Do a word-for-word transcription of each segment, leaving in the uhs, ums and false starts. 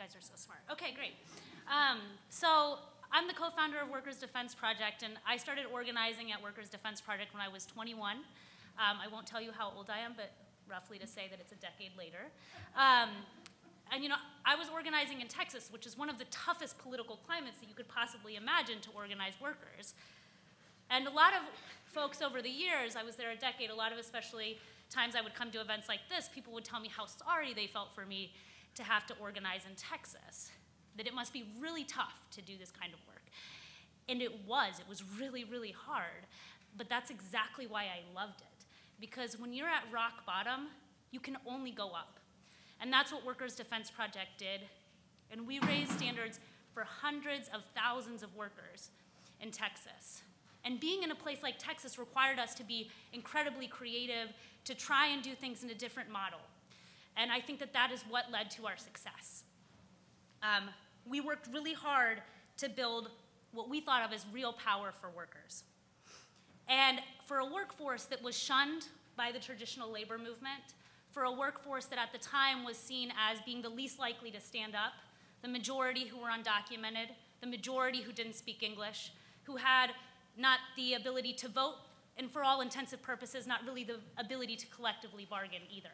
guys are so smart. Okay, great. Um, so I'm the co-founder of Workers' Defense Project, and I started organizing at Workers' Defense Project when I was twenty-one. Um, I won't tell you how old I am, but roughly to say that it's a decade later. Um, and you know, I was organizing in Texas, which is one of the toughest political climates that you could possibly imagine to organize workers. And a lot of folks over the years, I was there a decade, a lot of especially times I would come to events like this, people would tell me how sorry they felt for me to have to organize in Texas, that it must be really tough to do this kind of work. And it was, it was really, really hard, but that's exactly why I loved it. Because when you're at rock bottom, you can only go up. And that's what Workers' Defense Project did. And we raised standards for hundreds of thousands of workers in Texas. And being in a place like Texas required us to be incredibly creative, to try and do things in a different model. And I think that that is what led to our success. Um, we worked really hard to build what we thought of as real power for workers. And for a workforce that was shunned by the traditional labor movement, for a workforce that at the time was seen as being the least likely to stand up, the majority who were undocumented, the majority who didn't speak English, who had not the ability to vote, and for all intensive purposes, not really the ability to collectively bargain either.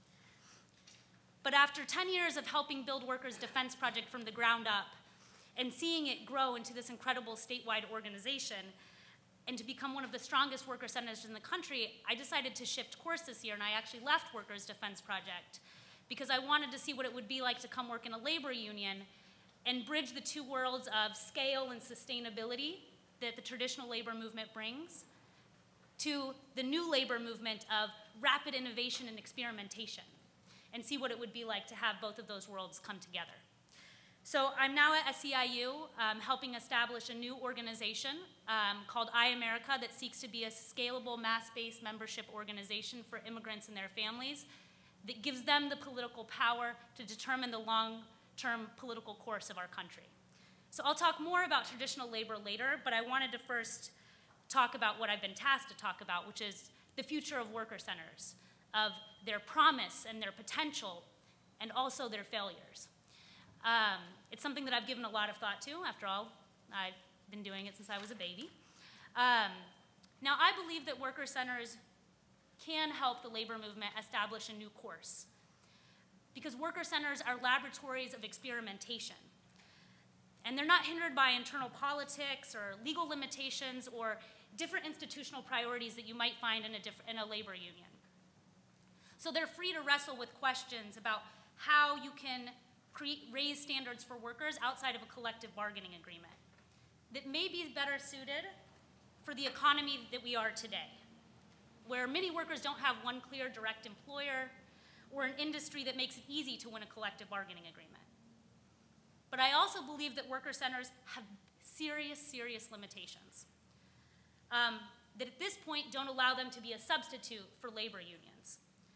But after ten years of helping build Workers' Defense Project from the ground up, and seeing it grow into this incredible statewide organization, and to become one of the strongest worker centers in the country, I decided to shift course this year, and I actually left Workers' Defense Project because I wanted to see what it would be like to come work in a labor union and bridge the two worlds of scale and sustainability that the traditional labor movement brings to the new labor movement of rapid innovation and experimentation, and see what it would be like to have both of those worlds come together. So I'm now at S E I U, um, helping establish a new organization um, called iAmerica that seeks to be a scalable, mass-based membership organization for immigrants and their families that gives them the political power to determine the long-term political course of our country. So I'll talk more about traditional labor later, but I wanted to first talk about what I've been tasked to talk about, which is the future of worker centers, of their promise and their potential, and also their failures. Um, it's something that I've given a lot of thought to. After all, I've been doing it since I was a baby. Um, now, I believe that worker centers can help the labor movement establish a new course, because worker centers are laboratories of experimentation. And they're not hindered by internal politics or legal limitations or different institutional priorities that you might find in a, diff in a labor union. So they're free to wrestle with questions about how you can create, raise standards for workers outside of a collective bargaining agreement that may be better suited for the economy that we are today, where many workers don't have one clear direct employer or an industry that makes it easy to win a collective bargaining agreement. But I also believe that worker centers have serious, serious limitations um, that at this point don't allow them to be a substitute for labor unions.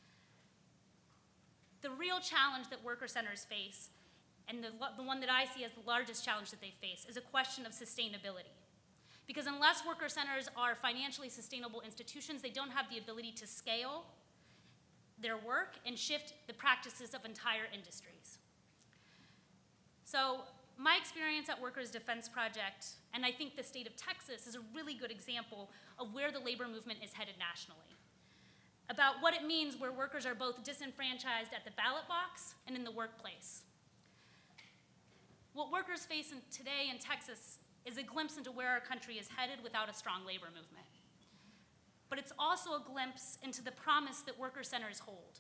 The real challenge that worker centers face, and the, the one that I see as the largest challenge that they face, is a question of sustainability. Because unless worker centers are financially sustainable institutions, they don't have the ability to scale their work and shift the practices of entire industries. So my experience at Workers' Defense Project, and I think the state of Texas, is a really good example of where the labor movement is headed nationally, about what it means where workers are both disenfranchised at the ballot box and in the workplace. What workers face in today in Texas is a glimpse into where our country is headed without a strong labor movement. But it's also a glimpse into the promise that worker centers hold,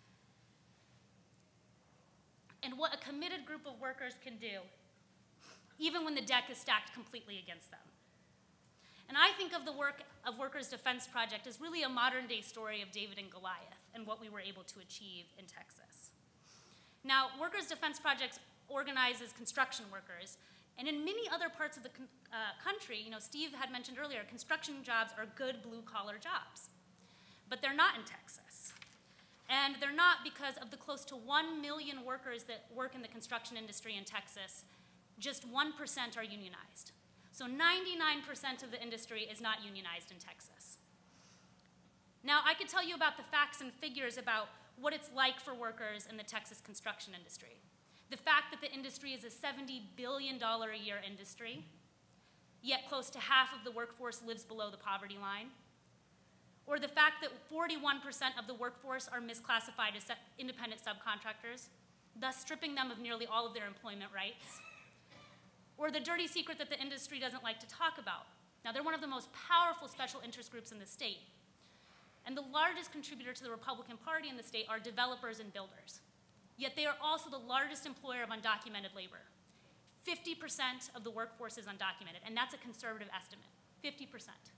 and what a committed group of workers can do, even when the deck is stacked completely against them. And I think of the work of Workers' Defense Project as really a modern-day story of David and Goliath and what we were able to achieve in Texas. Now, Workers' Defense Project organizes construction workers, and in many other parts of the uh, country, you know, Steve had mentioned earlier, construction jobs are good blue-collar jobs. But they're not in Texas. And they're not because of the close to one million workers that work in the construction industry in Texas, just one percent are unionized. So ninety-nine percent of the industry is not unionized in Texas. Now, I could tell you about the facts and figures about what it's like for workers in the Texas construction industry. The fact that the industry is a seventy billion dollars a year industry, yet close to half of the workforce lives below the poverty line. Or the fact that forty-one percent of the workforce are misclassified as independent subcontractors, thus stripping them of nearly all of their employment rights. Or the dirty secret that the industry doesn't like to talk about. Now, they're one of the most powerful special interest groups in the state. And the largest contributor to the Republican Party in the state are developers and builders. Yet they are also the largest employer of undocumented labor. fifty percent of the workforce is undocumented, and that's a conservative estimate, fifty percent.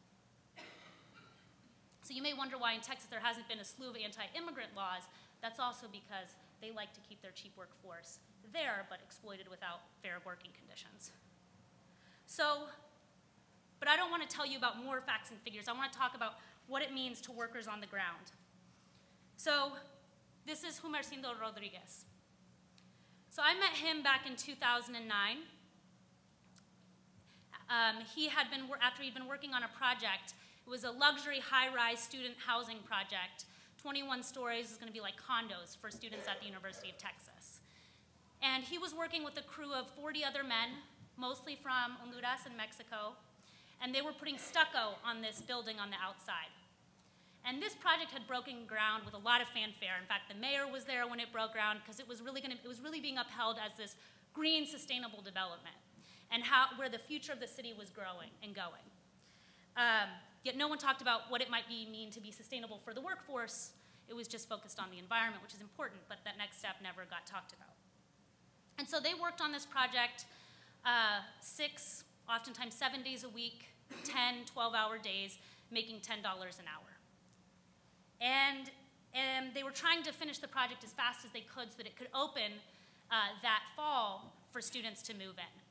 So you may wonder why in Texas there hasn't been a slew of anti-immigrant laws. That's also because they like to keep their cheap workforce there, but exploited without fair working conditions. So, but I don't want to tell you about more facts and figures. I want to talk about what it means to workers on the ground. So, this is Humercindo Rodriguez. So I met him back in two thousand nine. Um, he had been, after he'd been working on a project, it was a luxury high-rise student housing project, twenty-one stories, is going to be like condos for students at the University of Texas. And he was working with a crew of forty other men, mostly from Honduras and Mexico, and they were putting stucco on this building on the outside. And this project had broken ground with a lot of fanfare. In fact, the mayor was there when it broke ground because it was really going to, it was really being upheld as this green, sustainable development and how, where the future of the city was growing and going. Um, yet no one talked about what it might be, mean to be sustainable for the workforce. It was just focused on the environment, which is important, but that next step never got talked about. And so they worked on this project uh, six, oftentimes seven days a week, ten, twelve-hour days, making ten dollars an hour. And, and they were trying to finish the project as fast as they could so that it could open uh, that fall for students to move in.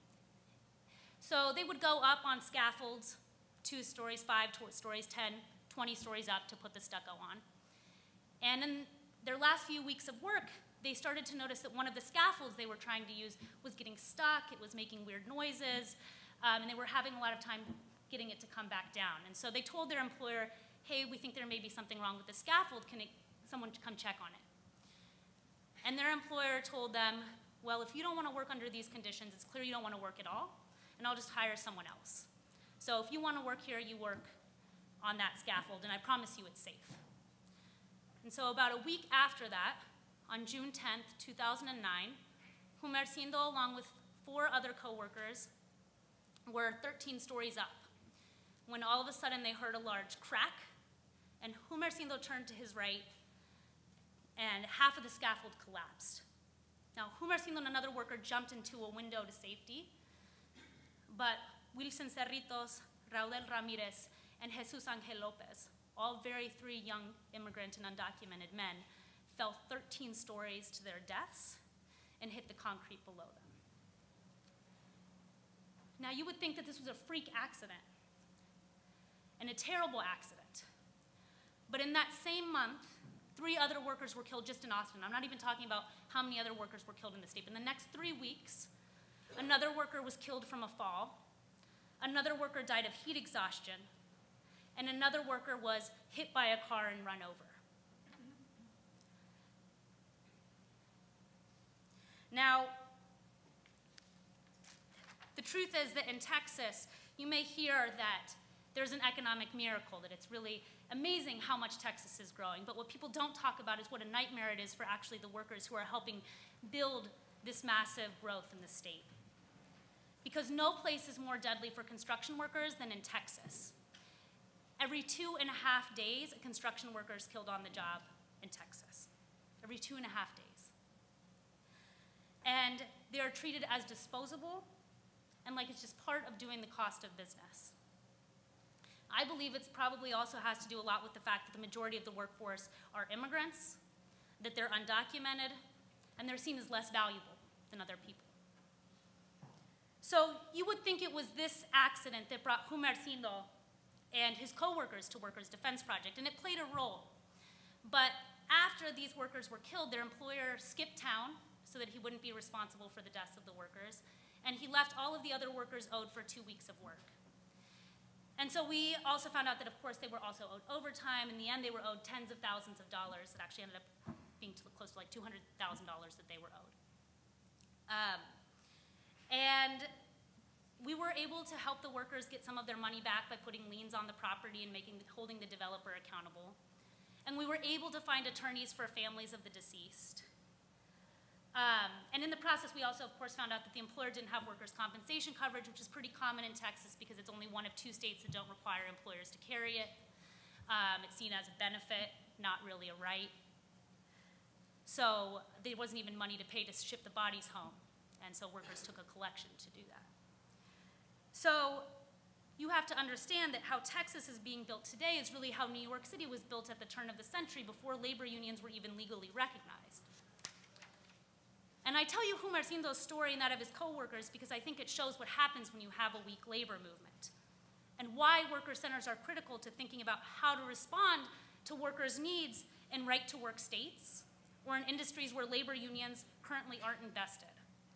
So they would go up on scaffolds, two stories, five stories, ten, twenty stories up to put the stucco on. And in their last few weeks of work, they started to notice that one of the scaffolds they were trying to use was getting stuck, it was making weird noises, um, and they were having a lot of time getting it to come back down. And so they told their employer, hey, we think there may be something wrong with the scaffold, can it, someone come check on it? And their employer told them, well, if you don't want to work under these conditions, it's clear you don't want to work at all, and I'll just hire someone else. So if you want to work here, you work on that scaffold, and I promise you it's safe. And so about a week after that, on June tenth, two thousand nine, Humercindo, along with four other coworkers, were thirteen stories up, when all of a sudden they heard a large crack, and Humercindo turned to his right, and half of the scaffold collapsed. Now, Humercindo and another worker jumped into a window to safety, but Wilson Cerritos, Raúl Ramirez, and Jesus Angel Lopez, all very three young immigrant and undocumented men, fell thirteen stories to their deaths and hit the concrete below them. Now, you would think that this was a freak accident and a terrible accident. But in that same month, three other workers were killed just in Austin. I'm not even talking about how many other workers were killed in the state. But in the next three weeks, another worker was killed from a fall, another worker died of heat exhaustion, and another worker was hit by a car and run over. Now, the truth is that in Texas, you may hear that there's an economic miracle, that it's really amazing how much Texas is growing. But what people don't talk about is what a nightmare it is for actually the workers who are helping build this massive growth in the state. Because no place is more deadly for construction workers than in Texas. Every two and a half days, a construction worker is killed on the job in Texas. Every two and a half days. And they are treated as disposable and like it's just part of doing the cost of business. I believe it's probably also has to do a lot with the fact that the majority of the workforce are immigrants, that they're undocumented, and they're seen as less valuable than other people. So you would think it was this accident that brought Humercindo and his coworkers to Workers' Defense Project, and it played a role. But after these workers were killed, their employer skipped town so that he wouldn't be responsible for the deaths of the workers, and he left all of the other workers owed for two weeks of work. And so we also found out that, of course, they were also owed overtime. In the end, they were owed tens of thousands of dollars. It actually ended up being to close to like two hundred thousand dollars that they were owed. were able to help the workers get some of their money back by putting liens on the property and making, holding the developer accountable. And we were able to find attorneys for families of the deceased. Um, and in the process, we also, of course, found out that the employer didn't have workers' compensation coverage, which is pretty common in Texas because it's only one of two states that don't require employers to carry it. Um, it's seen as a benefit, not really a right. So there wasn't even money to pay to ship the bodies home. And so workers took a collection to do that. So you have to understand that how Texas is being built today is really how New York City was built at the turn of the century before labor unions were even legally recognized. And I tell you Humarcindo's story and that of his coworkers because I think it shows what happens when you have a weak labor movement and why worker centers are critical to thinking about how to respond to workers' needs in right-to-work states or in industries where labor unions currently aren't invested.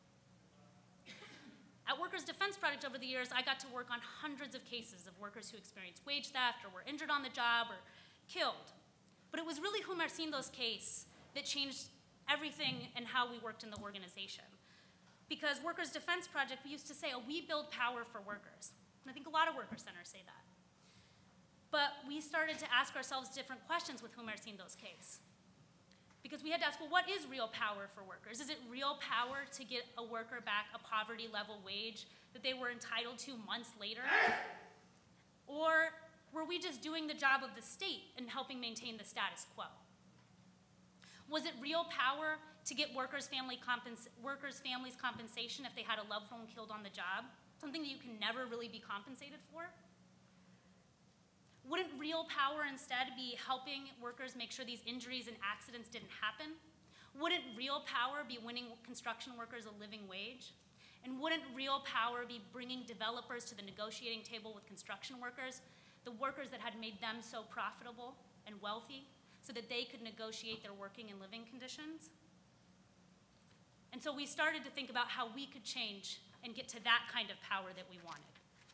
At Workers' Defense Project over the years, I got to work on hundreds of cases of workers who experienced wage theft or were injured on the job or killed. But it was really Humarcindo's case that changed everything and how we worked in the organization. Because Workers' Defense Project, we used to say, oh, we build power for workers. And I think a lot of worker centers say that. But we started to ask ourselves different questions with Humarcindo's case. Because we had to ask, well, what is real power for workers? Is it real power to get a worker back a poverty level wage that they were entitled to months later? Or were we just doing the job of the state and helping maintain the status quo? Was it real power to get workers' family compens- workers' families compensation if they had a loved one killed on the job? Something that you can never really be compensated for? Wouldn't real power instead be helping workers make sure these injuries and accidents didn't happen? Wouldn't real power be winning construction workers a living wage? And wouldn't real power be bringing developers to the negotiating table with construction workers, the workers that had made them so profitable and wealthy, so that they could negotiate their working and living conditions? And so we started to think about how we could change and get to that kind of power that we wanted.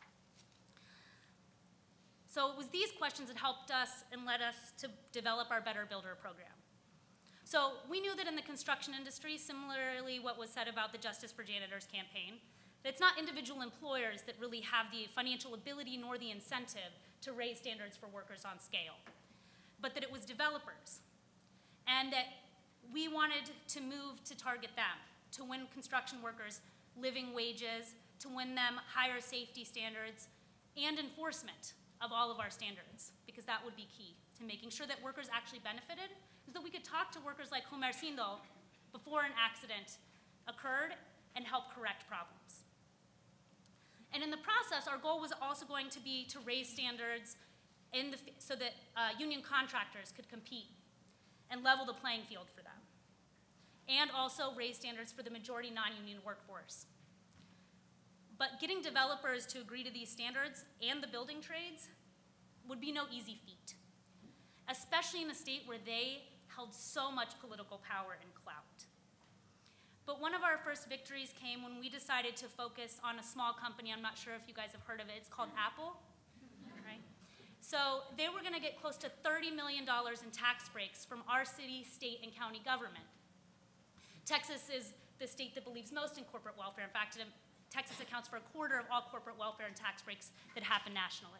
So it was these questions that helped us and led us to develop our Better Builder program. So we knew that in the construction industry, similarly what was said about the Justice for Janitors campaign, that it's not individual employers that really have the financial ability nor the incentive to raise standards for workers on scale, but that it was developers. And that we wanted to move to target them, to win construction workers living wages, to win them higher safety standards, and enforcement of all of our standards, because that would be key to making sure that workers actually benefited, is that we could talk to workers like Humarcindo before an accident occurred and help correct problems. And in the process, our goal was also going to be to raise standards in the, so that uh, union contractors could compete and level the playing field for them, and also raise standards for the majority non-union workforce. But getting developers to agree to these standards and the building trades would be no easy feat, especially in a state where they held so much political power and clout. But one of our first victories came when we decided to focus on a small company. I'm not sure if you guys have heard of it. It's called Apple. Right? So they were going to get close to thirty million dollars in tax breaks from our city, state, and county government. Texas is the state that believes most in corporate welfare. In fact, it Texas accounts for a quarter of all corporate welfare and tax breaks that happen nationally.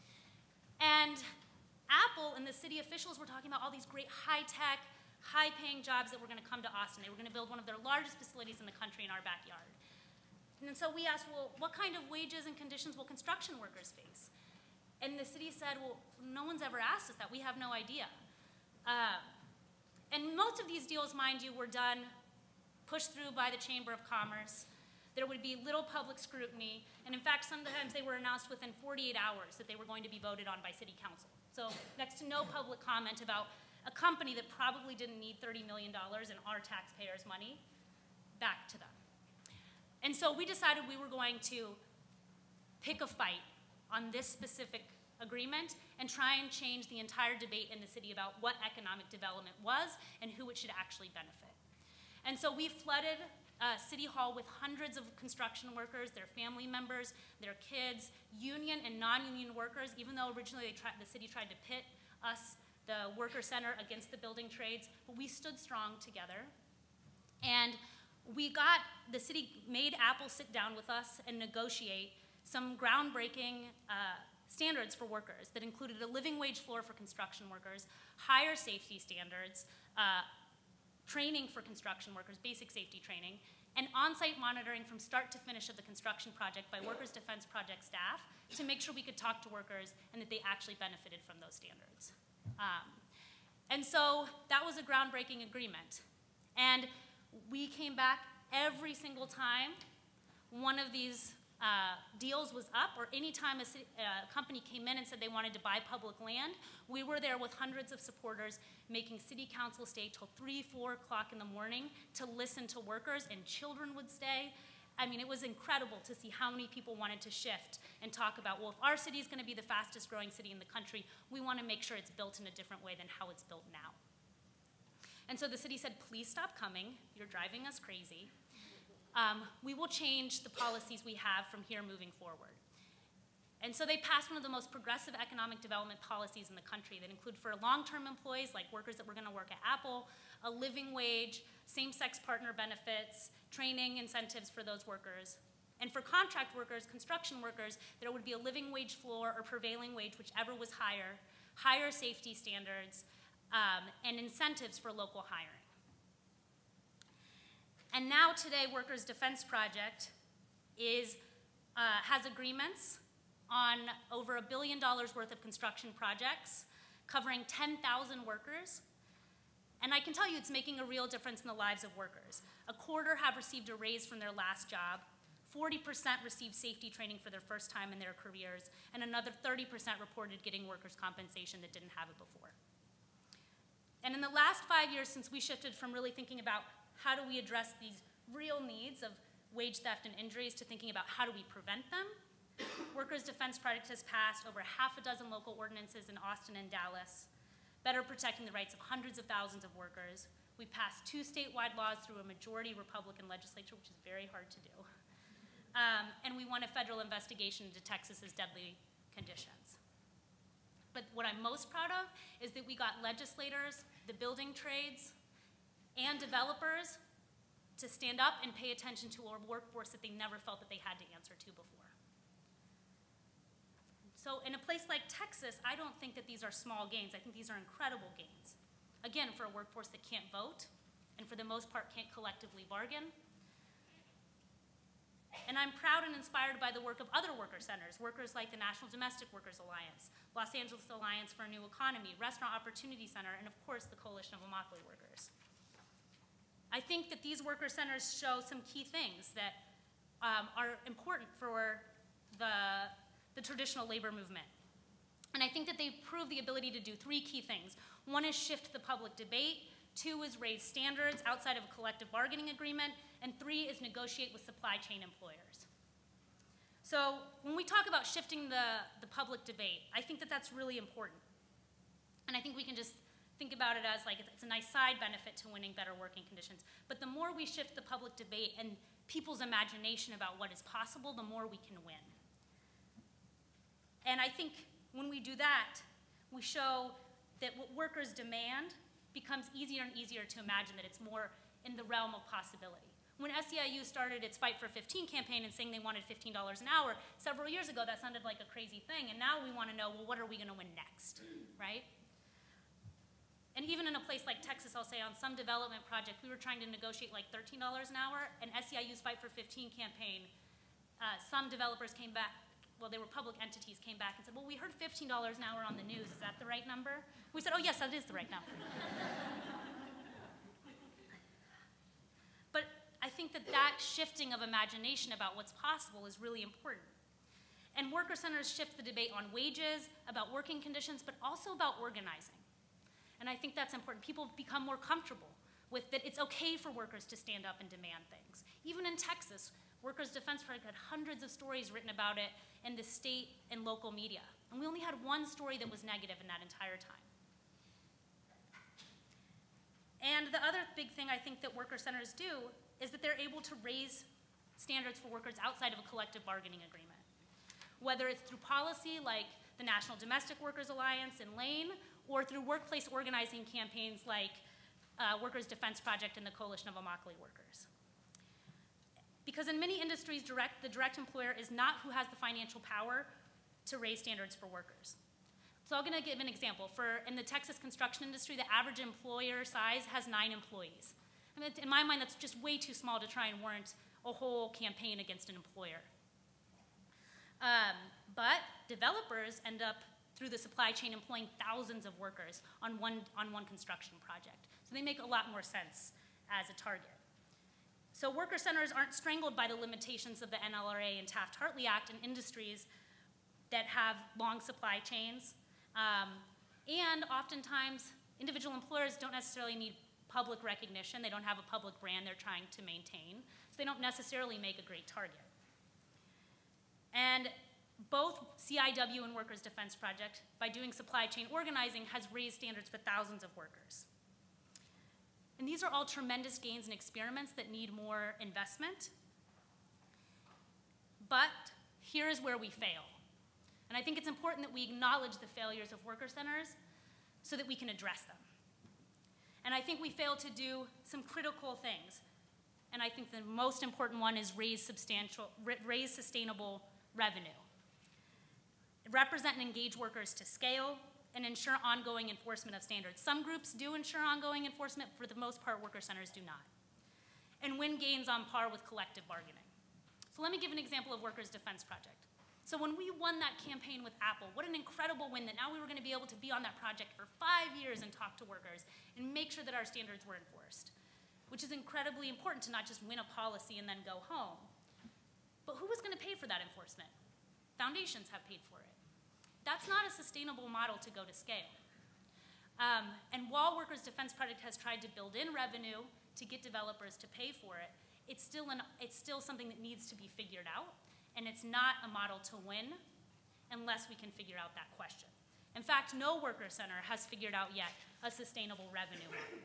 And Apple and the city officials were talking about all these great high-tech, high-paying jobs that were going to come to Austin. They were going to build one of their largest facilities in the country in our backyard. And so we asked, well, what kind of wages and conditions will construction workers face? And the city said, well, no one's ever asked us that. We have no idea. Uh, and most of these deals, mind you, were done, pushed through by the Chamber of Commerce. There would be little public scrutiny, and in fact, sometimes they were announced within forty-eight hours that they were going to be voted on by city council. So next to no public comment about a company that probably didn't need thirty million dollars in our taxpayers' money back to them. And so we decided we were going to pick a fight on this specific agreement and try and change the entire debate in the city about what economic development was and who it should actually benefit. And so we flooded Uh, City Hall with hundreds of construction workers, their family members, their kids, union and non-union workers, even though originally they tried, the city tried to pit us, the worker center, against the building trades, but we stood strong together. And we got, the city made Apple sit down with us and negotiate some groundbreaking uh, standards for workers that included a living wage floor for construction workers, higher safety standards, uh, training for construction workers, basic safety training, and on-site monitoring from start to finish of the construction project by Workers' Defense Project staff to make sure we could talk to workers and that they actually benefited from those standards. Um, and so that was a groundbreaking agreement. And we came back every single time one of these uh, deals was up, or any time a city, uh, company came in and said they wanted to buy public land, we were there with hundreds of supporters making city council stay till three, four o'clock in the morning to listen to workers, and children would stay. I mean, it was incredible to see how many people wanted to shift and talk about, well, if our city is going to be the fastest growing city in the country, we want to make sure it's built in a different way than how it's built now. And so the city said, please stop coming. You're driving us crazy. Um, we will change the policies we have from here moving forward. And so they passed one of the most progressive economic development policies in the country that include for long-term employees, like workers that were going to work at Apple, a living wage, same-sex partner benefits, training incentives for those workers. And for contract workers, construction workers, there would be a living wage floor or prevailing wage, whichever was higher, higher safety standards, um, and incentives for local hiring. And now today, Workers' Defense Project is, uh, has agreements on over a billion dollars worth of construction projects covering ten thousand workers. And I can tell you it's making a real difference in the lives of workers. A quarter have received a raise from their last job, forty percent received safety training for their first time in their careers, and another thirty percent reported getting workers' compensation that didn't have it before. And in the last five years since we shifted from really thinking about how do we address these real needs of wage theft and injuries to thinking about how do we prevent them, Workers' Defense Project has passed over half a dozen local ordinances in Austin and Dallas, better protecting the rights of hundreds of thousands of workers. We passed two statewide laws through a majority Republican legislature, which is very hard to do. Um, and we won a federal investigation into Texas's deadly conditions. But what I'm most proud of is that we got legislators, the building trades, and developers to stand up and pay attention to a workforce that they never felt that they had to answer to before. So in a place like Texas, I don't think that these are small gains. I think these are incredible gains. Again, for a workforce that can't vote, and for the most part can't collectively bargain. And I'm proud and inspired by the work of other worker centers, workers like the National Domestic Workers Alliance, Los Angeles Alliance for a New Economy, Restaurant Opportunity Center, and of course the Coalition of Immokalee Workers. I think that these worker centers show some key things that um, are important for the, the traditional labor movement. And I think that they prove the ability to do three key things. One is shift the public debate, two is raise standards outside of a collective bargaining agreement, and three is negotiate with supply chain employers. So when we talk about shifting the, the public debate, I think that that's really important. And I think we can just think about it as like it's a nice side benefit to winning better working conditions. But the more we shift the public debate and people's imagination about what is possible, the more we can win. And I think when we do that, we show that what workers demand becomes easier and easier to imagine that it's more in the realm of possibility. When S E I U started its Fight for fifteen campaign and saying they wanted fifteen dollars an hour, several years ago that sounded like a crazy thing, and now we want to know, well, what are we going to win next, right? And even in a place like Texas, I'll say on some development project, we were trying to negotiate like thirteen dollars an hour, and S E I U's Fight for fifteen campaign, uh, some developers came back, well, they were public entities, came back and said, well, we heard fifteen dollars an hour on the news, is that the right number? We said, oh yes, that is the right number. But I think that that shifting of imagination about what's possible is really important. And worker centers shift the debate on wages, about working conditions, but also about organizing. And I think that's important. People become more comfortable with that it's okay for workers to stand up and demand things. Even in Texas, Workers' Defense Project had hundreds of stories written about it in the state and local media. And we only had one story that was negative in that entire time. And the other big thing I think that worker centers do is that they're able to raise standards for workers outside of a collective bargaining agreement. Whether it's through policy like the National Domestic Workers Alliance in Lane, or through workplace organizing campaigns like uh, Workers' Defense Project and the Coalition of Immokalee Workers. Because in many industries, direct, the direct employer is not who has the financial power to raise standards for workers. So I'm gonna give an example. For, in the Texas construction industry, the average employer size has nine employees. I mean, in my mind, that's just way too small to try and warrant a whole campaign against an employer. Um, but developers end up, through the supply chain, employing thousands of workers on one, on one construction project. So they make a lot more sense as a target. So worker centers aren't strangled by the limitations of the N L R A and Taft-Hartley Act in industries that have long supply chains. Um, and oftentimes, individual employers don't necessarily need public recognition. They don't have a public brand they're trying to maintain. So they don't necessarily make a great target. And both C I W and Workers' Defense Project, by doing supply chain organizing, has raised standards for thousands of workers. And these are all tremendous gains and experiments that need more investment. But here is where we fail. And I think it's important that we acknowledge the failures of worker centers so that we can address them. And I think we fail to do some critical things. And I think the most important one is raise substantial, raise sustainable revenue. Represent and engage workers to scale and ensure ongoing enforcement of standards. Some groups do ensure ongoing enforcement. For the most part, worker centers do not. And win gains on par with collective bargaining. So let me give an example of Workers' Defense Project. So when we won that campaign with Apple, what an incredible win that now we were going to be able to be on that project for five years and talk to workers and make sure that our standards were enforced, which is incredibly important to not just win a policy and then go home. But who was going to pay for that enforcement? Foundations have paid for it. That's not a sustainable model to go to scale. Um, and while Workers' Defense Project has tried to build in revenue to get developers to pay for it, it's still, an, it's still something that needs to be figured out. And it's not a model to win unless we can figure out that question. In fact, no worker center has figured out yet a sustainable revenue model.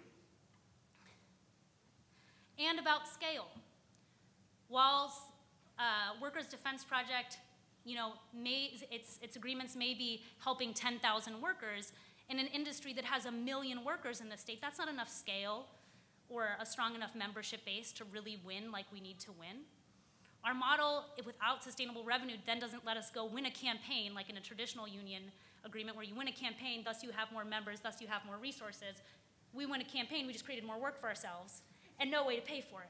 And about scale. While uh, Workers' Defense Project, you know, may, its, its agreements may be helping ten thousand workers, in an industry that has a million workers in the state, that's not enough scale or a strong enough membership base to really win like we need to win. Our model, without sustainable revenue, then doesn't let us go win a campaign like in a traditional union agreement where you win a campaign, thus you have more members, thus you have more resources. We win a campaign, we just created more work for ourselves and no way to pay for it.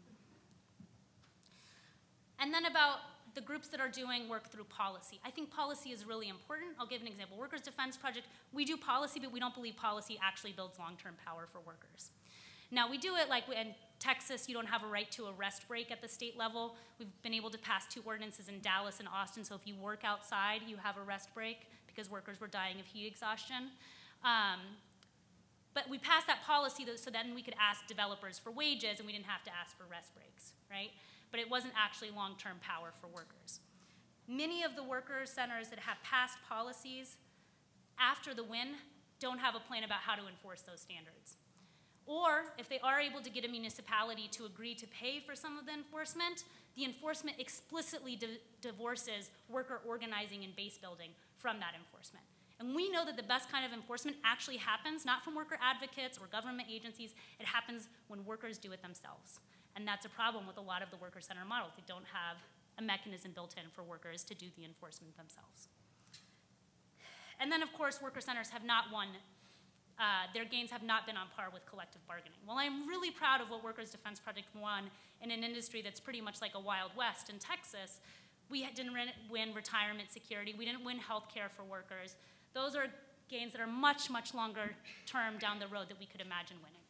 And then about the groups that are doing work through policy. I think policy is really important. I'll give an example. Workers' Defense Project, we do policy, but we don't believe policy actually builds long-term power for workers. Now, we do it like in Texas, you don't have a right to a rest break at the state level. We've been able to pass two ordinances in Dallas and Austin, so if you work outside, you have a rest break because workers were dying of heat exhaustion. Um, but we passed that policy so then we could ask developers for wages and we didn't have to ask for rest breaks, right? But it wasn't actually long-term power for workers. Many of the worker centers that have passed policies after the win don't have a plan about how to enforce those standards. Or if they are able to get a municipality to agree to pay for some of the enforcement, the enforcement explicitly di divorces worker organizing and base building from that enforcement. And we know that the best kind of enforcement actually happens not from worker advocates or government agencies, it happens when workers do it themselves. And that's a problem with a lot of the worker center models. They don't have a mechanism built in for workers to do the enforcement themselves. And then of course, worker centers have not won Uh, their gains have not been on par with collective bargaining. While I'm really proud of what Workers' Defense Project won in an industry that's pretty much like a Wild West in Texas, we didn't win retirement security, we didn't win health care for workers. Those are gains that are much, much longer term down the road that we could imagine winning.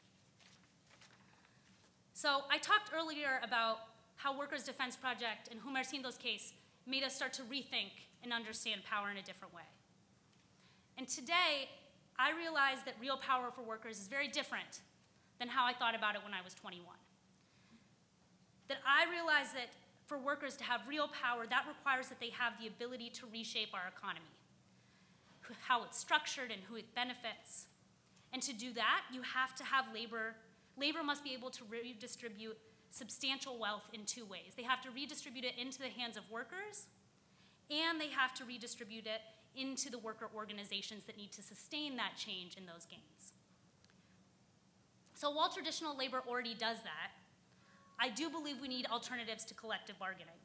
So I talked earlier about how Workers' Defense Project and Humercindo's case made us start to rethink and understand power in a different way. And today, I realized that real power for workers is very different than how I thought about it when I was twenty-one. That I realized that for workers to have real power, that requires that they have the ability to reshape our economy, how it's structured and who it benefits. And to do that, you have to have labor. Labor must be able to redistribute substantial wealth in two ways. They have to redistribute it into the hands of workers, and they have to redistribute it into the worker organizations that need to sustain that change in those gains. So while traditional labor already does that, I do believe we need alternatives to collective bargaining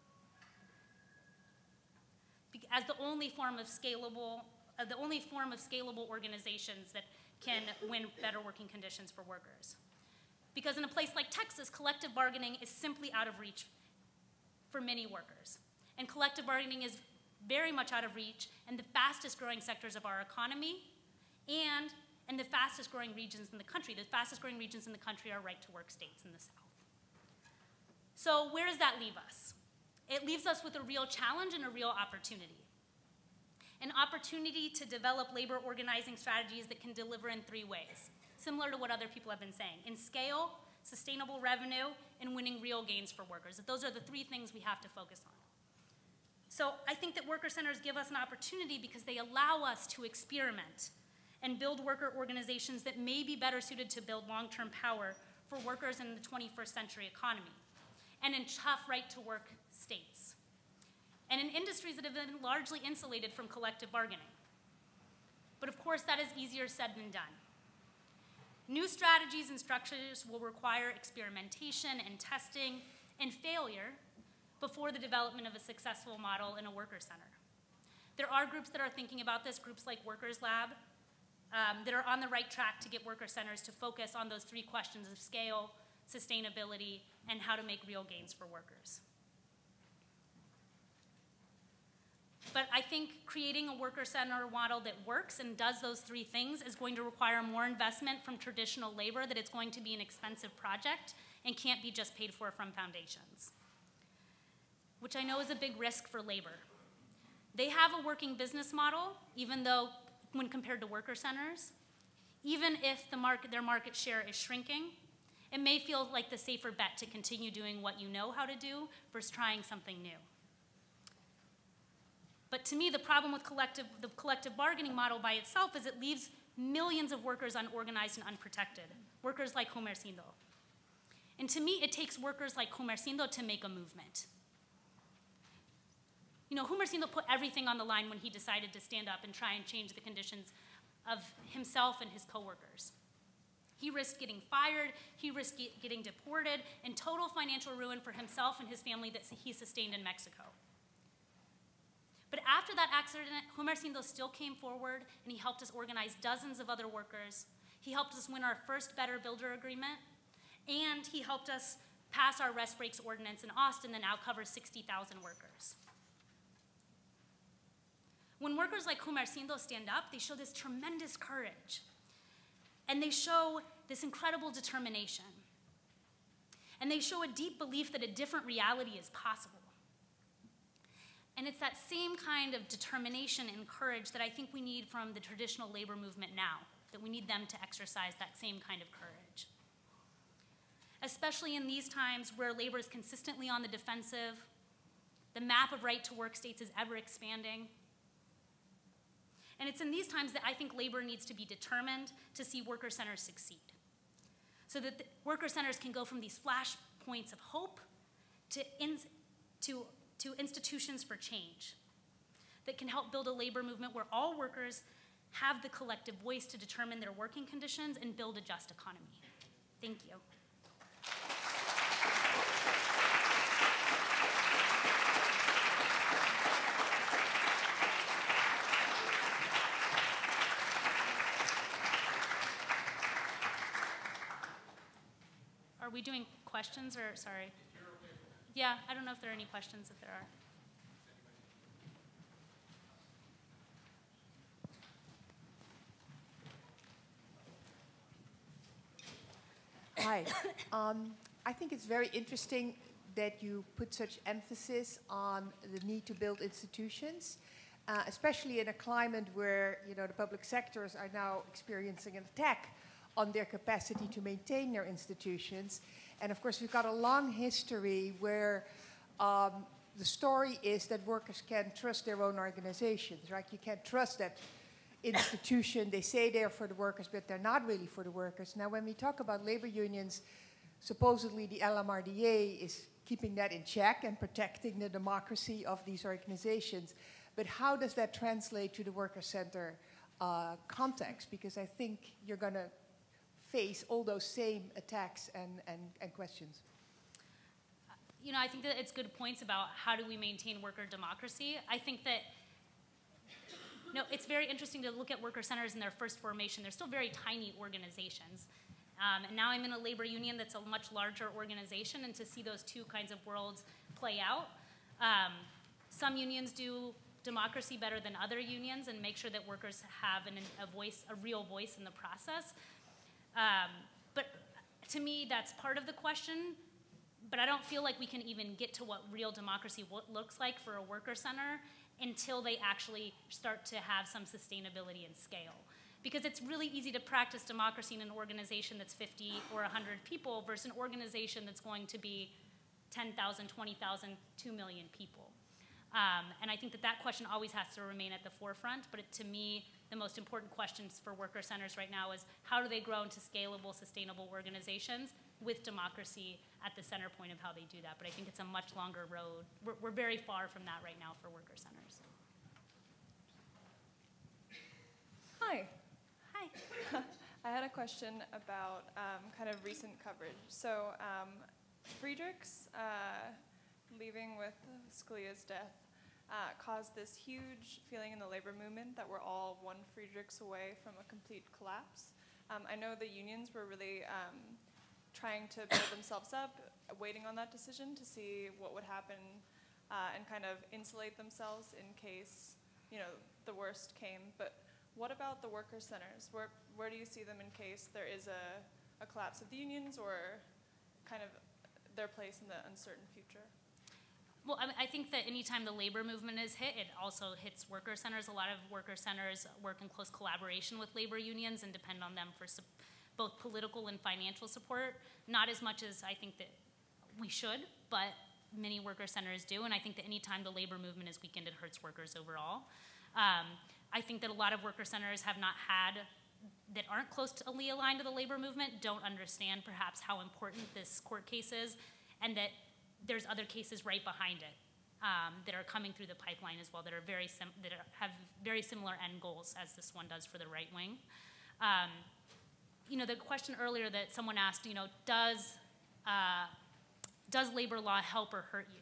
as the only form of scalable, uh, the only form of scalable organizations that can win better working conditions for workers. Because in a place like Texas, collective bargaining is simply out of reach for many workers. And collective bargaining is very much out of reach in the fastest growing sectors of our economy and in the fastest growing regions in the country. The fastest growing regions in the country are right-to-work states in the South. So where does that leave us? It leaves us with a real challenge and a real opportunity. An opportunity to develop labor organizing strategies that can deliver in three ways, similar to what other people have been saying: in scale, sustainable revenue, and winning real gains for workers. Those are the three things we have to focus on. So I think that worker centers give us an opportunity because they allow us to experiment and build worker organizations that may be better suited to build long-term power for workers in the twenty-first century economy and in tough right-to-work states, and in industries that have been largely insulated from collective bargaining. But of course, that is easier said than done. New strategies and structures will require experimentation and testing and failure before the development of a successful model in a worker center. There are groups that are thinking about this, groups like Workers Lab, um, that are on the right track to get worker centers to focus on those three questions of scale, sustainability, and how to make real gains for workers. But I think creating a worker center model that works and does those three things is going to require more investment from traditional labor, that it's going to be an expensive project and can't be just paid for from foundations, which I know is a big risk for labor. They have a working business model, even though when compared to worker centers, even if the market, their market share is shrinking, it may feel like the safer bet to continue doing what you know how to do versus trying something new. But to me, the problem with collective, the collective bargaining model by itself is it leaves millions of workers unorganized and unprotected, workers like Comercindo. And to me, it takes workers like Comercindo to make a movement. You know, Comercindo put everything on the line when he decided to stand up and try and change the conditions of himself and his coworkers. He risked getting fired, he risked get, getting deported, and total financial ruin for himself and his family that he sustained in Mexico. But after that accident, Comercindo still came forward and he helped us organize dozens of other workers. He helped us win our first Better Builder agreement, and he helped us pass our rest breaks ordinance in Austin that now covers sixty thousand workers. When workers like Comercindo stand up, they show this tremendous courage. And they show this incredible determination. And they show a deep belief that a different reality is possible. And it's that same kind of determination and courage that I think we need from the traditional labor movement now, that we need them to exercise that same kind of courage. Especially in these times where labor is consistently on the defensive, the map of right-to-work states is ever expanding. And it's in these times that I think labor needs to be determined to see worker centers succeed, so that the worker centers can go from these flash points of hope to, in, to, to institutions for change that can help build a labor movement where all workers have the collective voice to determine their working conditions and build a just economy. Thank you. Are we doing questions or, sorry? Yeah, I don't know if there are any questions, if there are. Hi. Um, I think it's very interesting that you put such emphasis on the need to build institutions, uh, especially in a climate where, you know, the public sectors are now experiencing an attack on their capacity to maintain their institutions. And of course, we've got a long history where um, the story is that workers can't trust their own organizations, right? You can't trust that institution. They say they're for the workers, but they're not really for the workers. Now, when we talk about labor unions, supposedly the L M R D A is keeping that in check and protecting the democracy of these organizations. But how does that translate to the worker center uh, context? Because I think you're going to face all those same attacks and, and, and questions. you know, I think that it's good points about how do we maintain worker democracy. I think that, no, it's very interesting to look at worker centers in their first formation. They're still very tiny organizations. Um, and now I'm in a labor union that's a much larger organization, and to see those two kinds of worlds play out. Um, some unions do democracy better than other unions and make sure that workers have an, a voice, a real voice in the process. Um, but to me, that's part of the question. But I don't feel like we can even get to what real democracy looks like for a worker center until they actually start to have some sustainability and scale. Because it's really easy to practice democracy in an organization that's fifty or one hundred people versus an organization that's going to be ten thousand, twenty thousand, two million people. Um, and I think that that question always has to remain at the forefront, but it, to me, the most important questions for worker centers right now is how do they grow into scalable, sustainable organizations with democracy at the center point of how they do that. But I think it's a much longer road. We're, we're very far from that right now for worker centers. Hi. Hi. I had a question about um, kind of recent coverage. So um, Friedrichs uh, leaving with Scalia's death uh, caused this huge feeling in the labor movement that we're all one Friedrichs away from a complete collapse. Um, I know the unions were really um, trying to build themselves up, waiting on that decision to see what would happen uh, and kind of insulate themselves in case, you know, the worst came. But what about the worker centers? Where, where do you see them in case there is a, a collapse of the unions or kind of their place in the uncertain future? Well, I, mean, I think that anytime the labor movement is hit, it also hits worker centers. A lot of worker centers work in close collaboration with labor unions and depend on them for su both political and financial support. Not as much as I think that we should, but many worker centers do. And I think that anytime the labor movement is weakened, it hurts workers overall. Um, I think that a lot of worker centers have not had, that aren't closely aligned to the labor movement, don't understand perhaps how important this court case is, and that there's other cases right behind it um, that are coming through the pipeline as well that are very sim that are, have very similar end goals as this one does for the right wing. Um, you know, the question earlier that someone asked, you know, does uh, does labor law help or hurt you?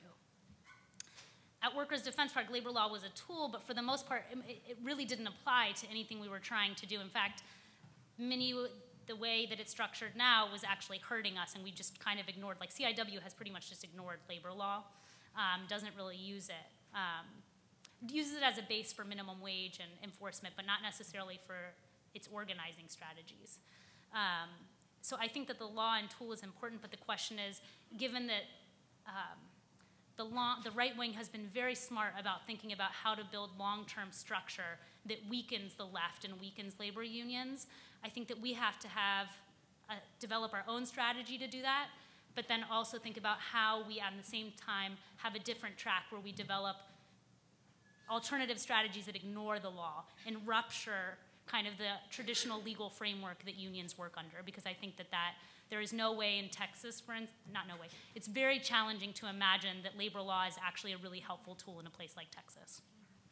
At Workers' Defense Project, labor law was a tool, but for the most part, it, it really didn't apply to anything we were trying to do. In fact, many, the way that it's structured now was actually hurting us, and we just kind of ignored, like C I W has pretty much just ignored labor law, um, doesn't really use it. Um, uses it as a base for minimum wage and enforcement, but not necessarily for its organizing strategies. Um, so I think that the law and tool is important, but the question is, given that um, The, long, the right wing has been very smart about thinking about how to build long-term structure that weakens the left and weakens labor unions. I think that we have to have, uh, develop our own strategy to do that, but then also think about how we, at the same time, have a different track where we develop alternative strategies that ignore the law and rupture kind of the traditional legal framework that unions work under, because I think that that there is no way in Texas, for instance, not no way, it's very challenging to imagine that labor law is actually a really helpful tool in a place like Texas.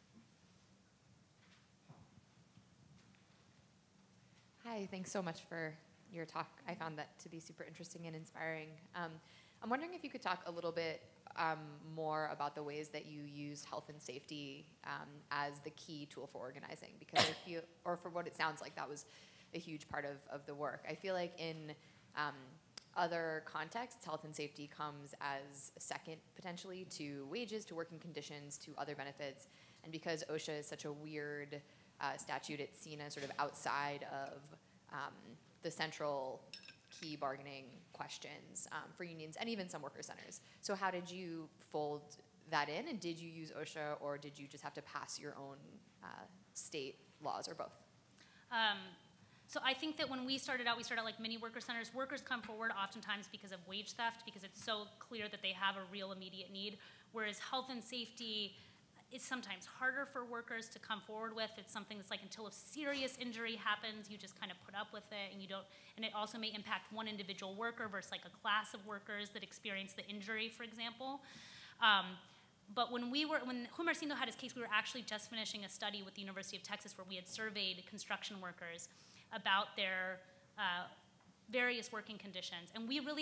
Hi, thanks so much for your talk. I found that to be super interesting and inspiring. Um, I'm wondering if you could talk a little bit um, more about the ways that you use health and safety um, as the key tool for organizing, because I feel, or for what it sounds like, that was a huge part of, of the work. I feel like in Um, other contexts, health and safety comes as a second, potentially, to wages, to working conditions, to other benefits. And because OSHA is such a weird uh, statute, it's seen as sort of outside of um, the central key bargaining questions um, for unions and even some worker centers. So how did you fold that in? And did you use OSHA, or did you just have to pass your own uh, state laws, or both? Um, So I think that when we started out, we started out like many worker centers. Workers come forward oftentimes because of wage theft, because it's so clear that they have a real immediate need, whereas health and safety is sometimes harder for workers to come forward with. It's something that's like until a serious injury happens, you just kind of put up with it, and you don't, and it also may impact one individual worker versus like a class of workers that experience the injury, for example. Um, But when we were, when Jumercindo had his case, we were actually just finishing a study with the University of Texas where we had surveyed construction workers about their uh, various working conditions. And we really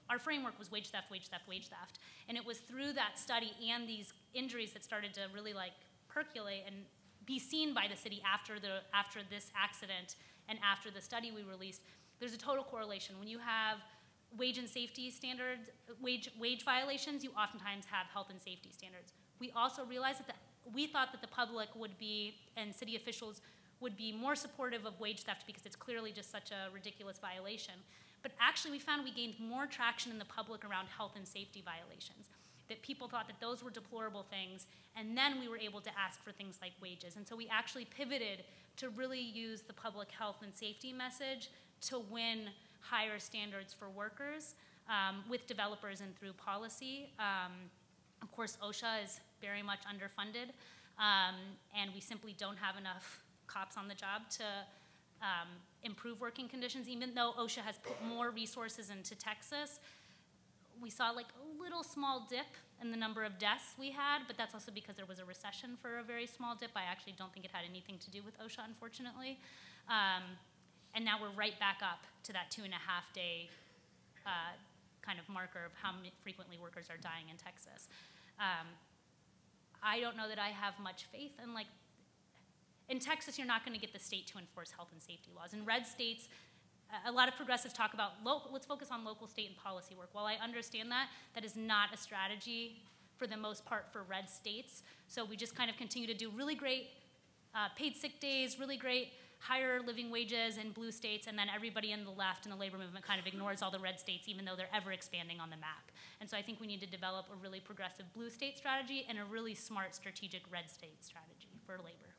our framework was wage theft, wage theft, wage theft. And it was through that study and these injuries that started to really like percolate and be seen by the city after, the, after this accident and after the study we released. There's a total correlation. When you have wage and safety standards, wage, wage violations, you oftentimes have health and safety standards. We also realized that the, we thought that the public would be, and city officials would be more supportive of wage theft because it's clearly just such a ridiculous violation. But actually we found we gained more traction in the public around health and safety violations, that people thought that those were deplorable things, and then we were able to ask for things like wages. And so we actually pivoted to really use the public health and safety message to win higher standards for workers um, with developers and through policy. Um, of course, OSHA is very much underfunded, um, and we simply don't have enough cops on the job to um, improve working conditions. Even though OSHA has put more resources into Texas, we saw like a little small dip in the number of deaths we had, but that's also because there was a recession for a very small dip. I actually don't think it had anything to do with OSHA, unfortunately. Um, and now we're right back up to that two and a half day uh, kind of marker of how frequently workers are dying in Texas. Um, I don't know that I have much faith in, like, in Texas, you're not going to get the state to enforce health and safety laws. In red states, a lot of progressives talk about, local, let's focus on local, state, and policy work. While I understand that, that is not a strategy for the most part for red states. So we just kind of continue to do really great uh, paid sick days, really great higher living wages in blue states, and then everybody in the left and the labor movement kind of ignores all the red states, even though they're ever expanding on the map. And so I think we need to develop a really progressive blue state strategy and a really smart strategic red state strategy for labor.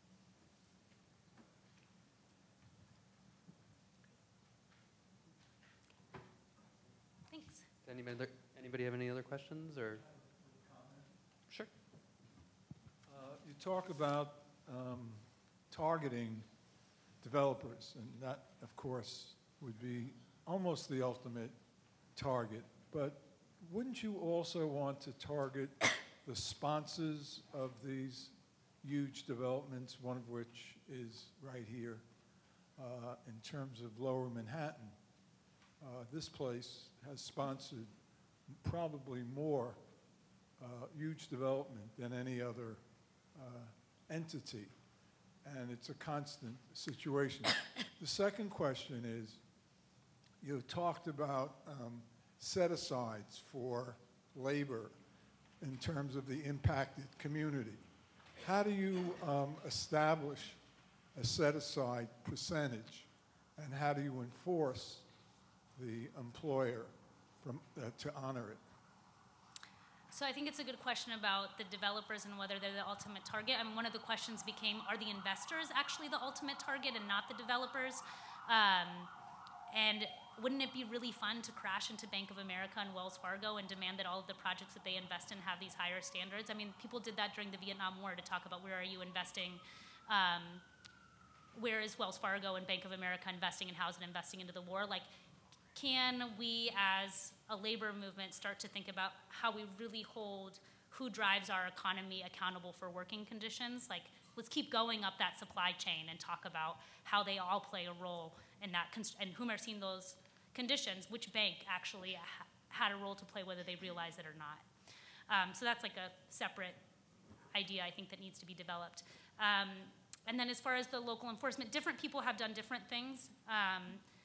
Thanks. Anybody, other, anybody have any other questions or? Sure. Uh, you talk about um, targeting developers, and that, of course, would be almost the ultimate target. But wouldn't you also want to target the sponsors of these huge developments, one of which is right here, uh, in terms of Lower Manhattan? Uh, this place has sponsored probably more uh, huge development than any other uh, entity, and it's a constant situation. The second question is, you talked about um, set-asides for labor in terms of the impacted community. How do you um, establish a set-aside percentage, and how do you enforce the employer from, uh, to honor it? So I think it's a good question about the developers and whether they're the ultimate target. I mean, one of the questions became, are the investors actually the ultimate target and not the developers? Um, and wouldn't it be really fun to crash into Bank of America and Wells Fargo and demand that all of the projects that they invest in have these higher standards? I mean, people did that during the Vietnam War to talk about where are you investing, um, where is Wells Fargo and Bank of America investing in housing, investing into the war? Like, can we as a labor movement start to think about how we really hold who drives our economy accountable for working conditions? Like, let's keep going up that supply chain and talk about how they all play a role in that, and whom are seeing those conditions, which bank actually ha had a role to play, whether they realize it or not. Um, so that's like a separate idea I think that needs to be developed. Um, and then as far as the local enforcement, different people have done different things. Um,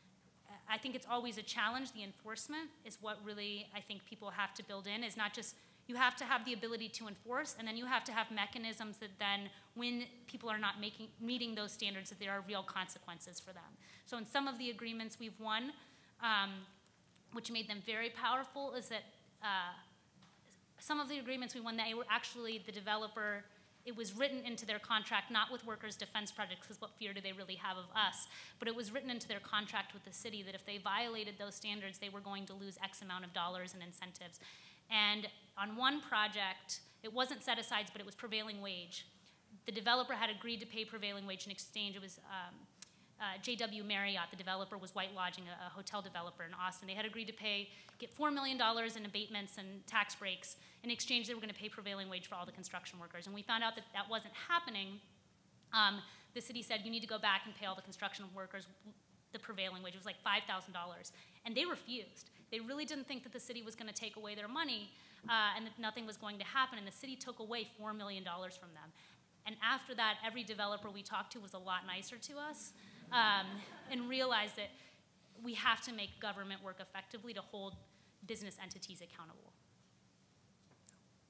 I think it's always a challenge. The enforcement is what really I think people have to build in, is not just, you have to have the ability to enforce, and then you have to have mechanisms that then, when people are not making, meeting those standards, that there are real consequences for them. So in some of the agreements we've won, um, which made them very powerful, is that uh, some of the agreements we won, they were actually the developer, it was written into their contract, not with workers' defense projects, because what fear do they really have of us, but it was written into their contract with the city that if they violated those standards, they were going to lose X amount of dollars in incentives. And on one project, it wasn't set-asides, but it was prevailing wage. The developer had agreed to pay prevailing wage in exchange. It was um, uh, J W Marriott, the developer, was White Lodging, a, a hotel developer in Austin. They had agreed to pay, get four million dollars in abatements and tax breaks. In exchange, they were going to pay prevailing wage for all the construction workers. And we found out that that wasn't happening. Um, the city said, you need to go back and pay all the construction workers the prevailing wage. It was like five thousand dollars. And they refused. They really didn't think that the city was going to take away their money uh, and that nothing was going to happen, and the city took away four million dollars from them. And after that, every developer we talked to was a lot nicer to us um, and realized that we have to make government work effectively to hold business entities accountable.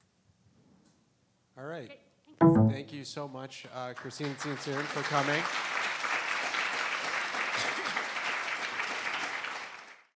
All right. Great, thanks. Thank you so much, uh, Cristina Tzintzún, for coming.